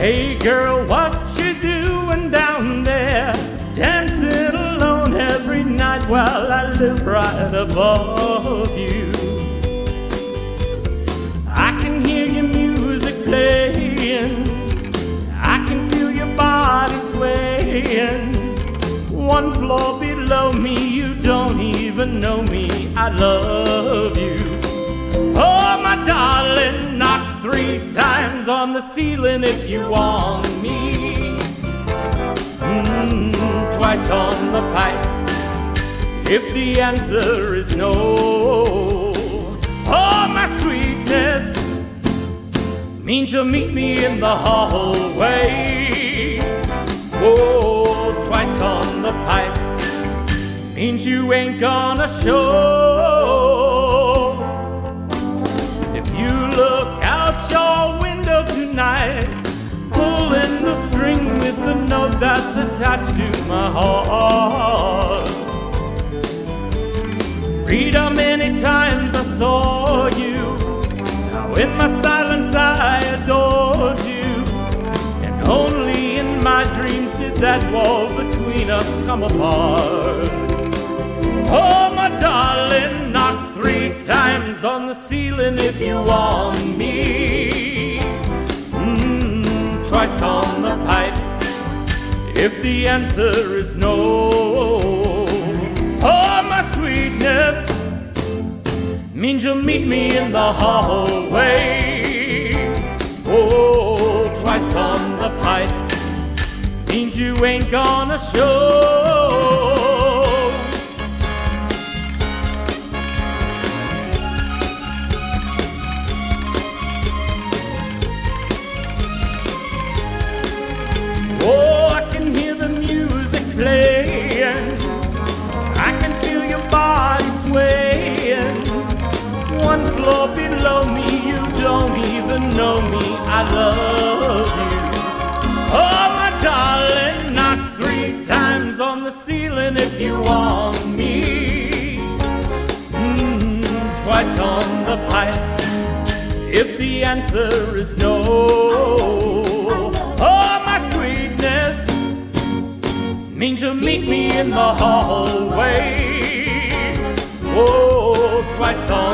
Hey girl, what you doing down there? Dancing alone every night while I live right above you. I can hear your music playing, I can feel your body swaying. One floor below me, you don't even know me, I love you. Oh my darling, knock 3 times on the ceiling if you want me. Twice on the pipes if the answer is no. Oh my sweetness means you'll meet me in the hallway. Oh, twice on the pipe means you ain't gonna show. If you look out your window tonight, pulling the string with the note that's attached to my heart. Read how many times I saw you, how in my silence I adored you, and only in my dreams did that wall between us come apart. Oh my darling, knock 3 times on the ceiling if you want me. Twice on the pipe if the answer is no. Oh my sweetness means you'll meet me in the hallway. Oh, twice on the pipe means you ain't gonna show. Oh, I can hear the music playing, I can feel your body swaying. One floor below me, you don't even know me, I love you. Oh my darling, knock 3 times on the ceiling if you want me. Twice on the pipe if the answer is no. Oh my sweetness means you'll meet me in the hallway. Oh, twice on